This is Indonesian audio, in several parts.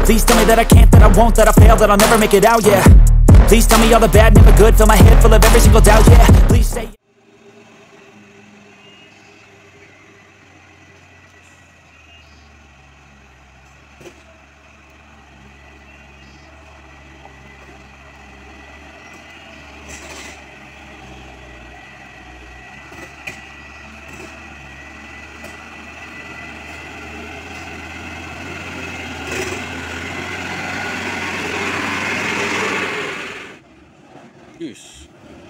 Please tell me that I can't, that I won't, that I fail, that I'll never make it out, yeah. Please tell me all the bad, never good. Fill my head full of every single doubt, yeah. Please say Yes.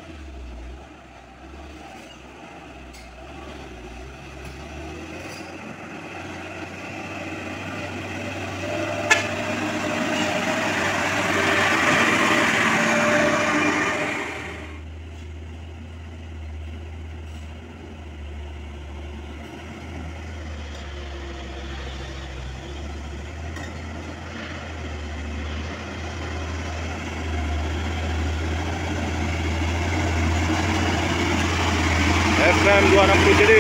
FM 260 jadi.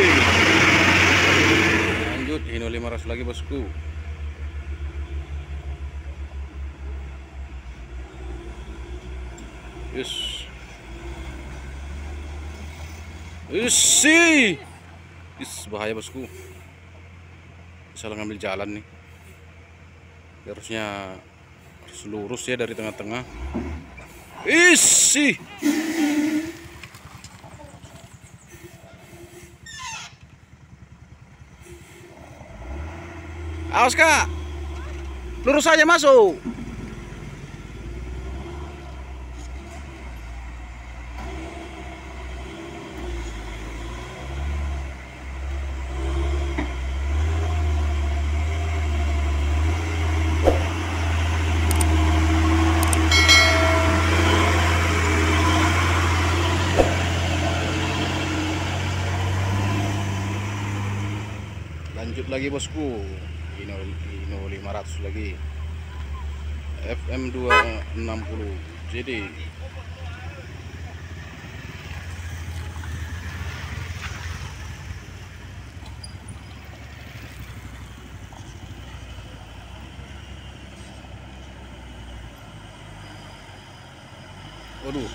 Lanjut Hino 500 lagi bosku. Yes. Isi. Bahaya bosku. Salah ngambil jalan nih. Harusnya harus lurus ya dari tengah-tengah. Isi. Awas kak, lurus aja masuk. Lanjut lagi bosku. Hino 500 lagi. FM 260 jadi. Waduh.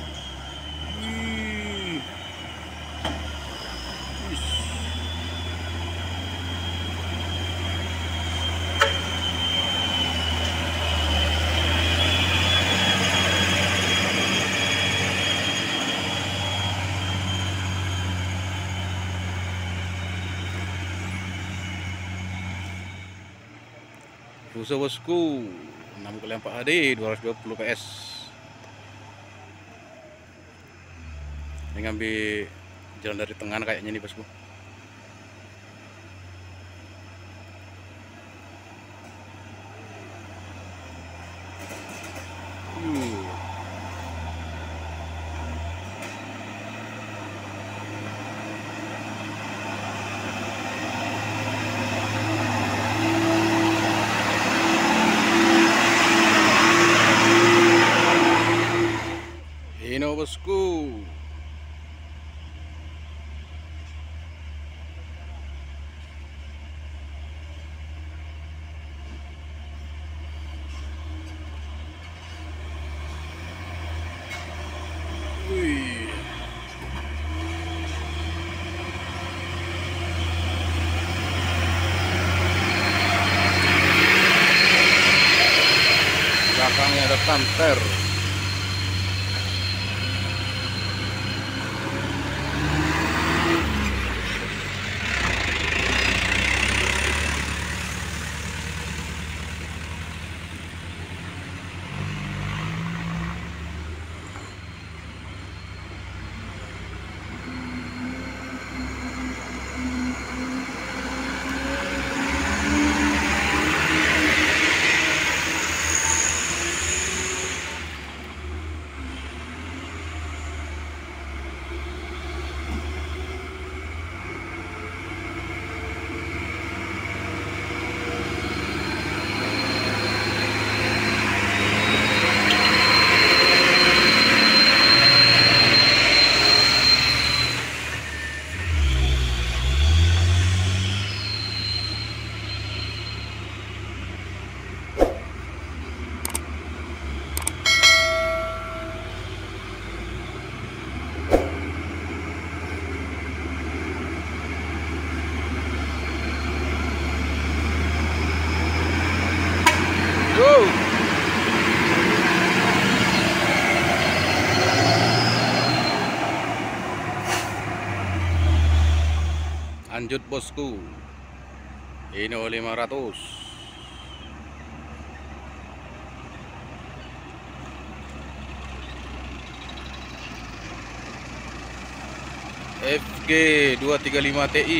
Busa bosku 6x4 HD 220 PS. Ini ngambil jalan dari tengah kayaknya nih bosku. Hino bosku. Wih. Belakangnya ada Panther. Lanjut bosku, ini 500. FG 235 Ti.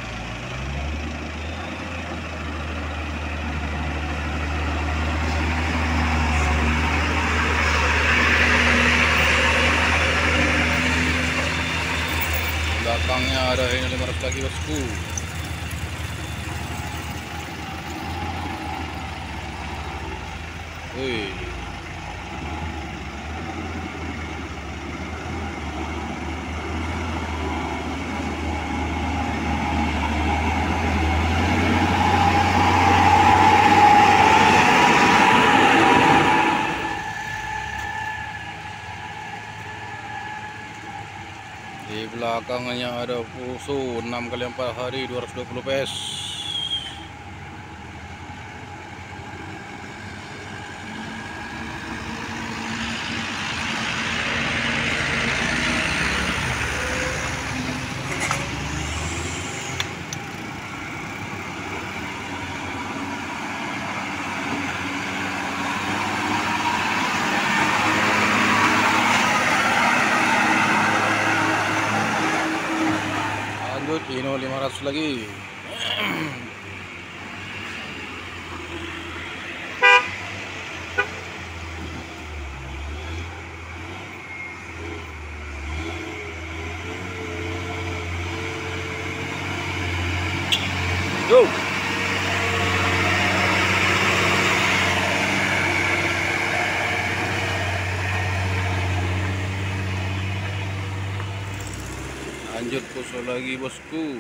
Belakangnya ada ini 500 lagi bosku. Wih. Di belakangnya ada Fuso 6x4 hari 220 PS. Lanjut Hino 500 lagi. Go. Lanjut Fuso lagi bosku.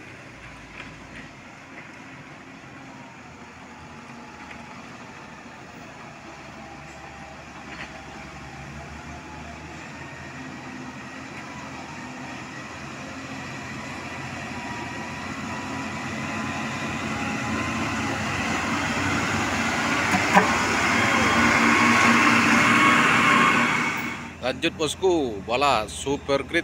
Lanjut bosku, bola super grid.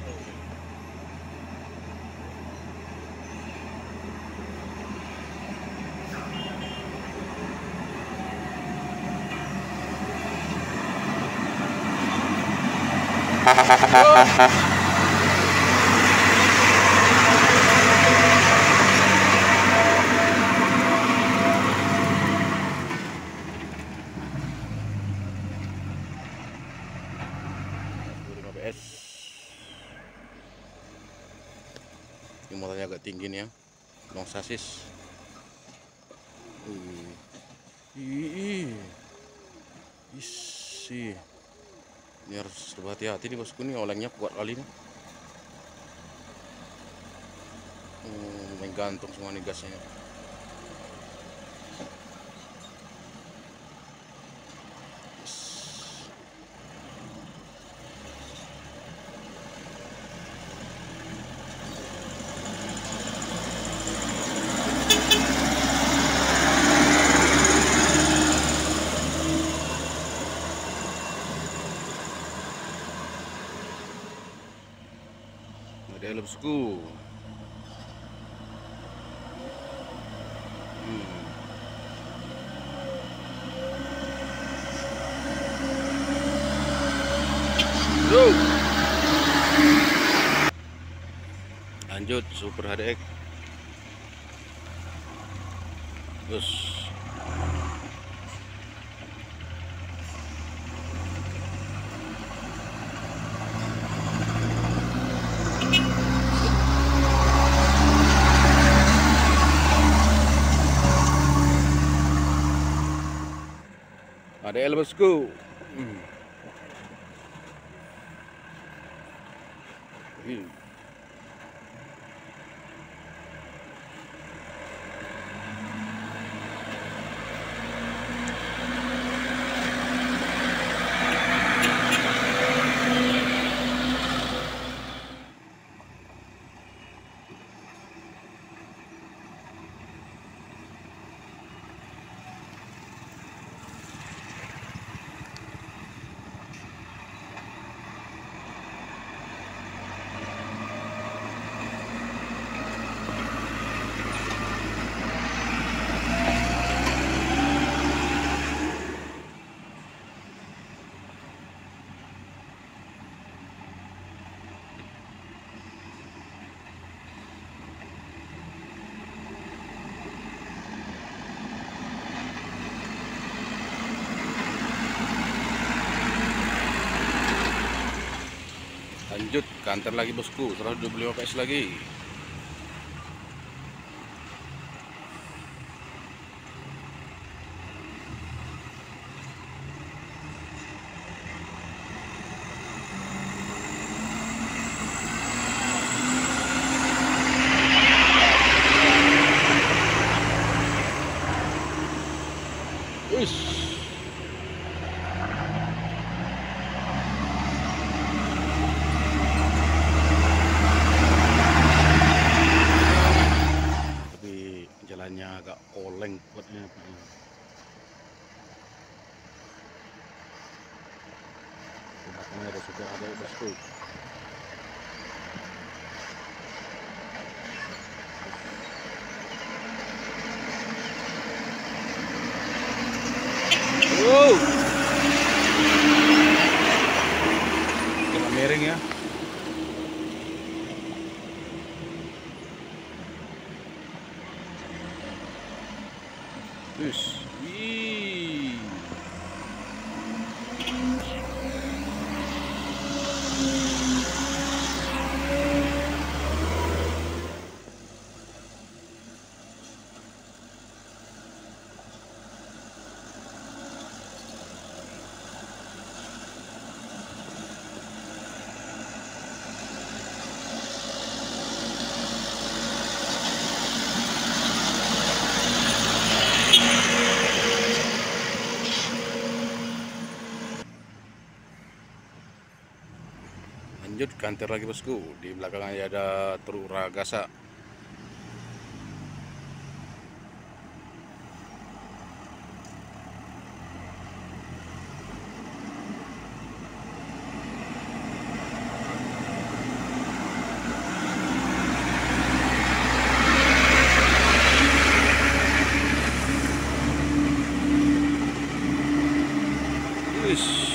Ini motornya agak tinggi nih ya, long sasis. Isi. Ini harus hati-hati nih bosku, nih olengnya kuat kali nih. Main gantung semua nih gasnya. Ada bosku. Lanjut Super HDX. Terus ada bosku. Lanjut kantor lagi bosku, 125 PS lagi. Uish. Tapi jalannya agak oleng buatnya. Belakangnya ada sudah ada bosku. Wow. Jangan miring ya. Wih. Lanjut kantor lagi bosku, di belakangnya ada truk Ragasa. Wih.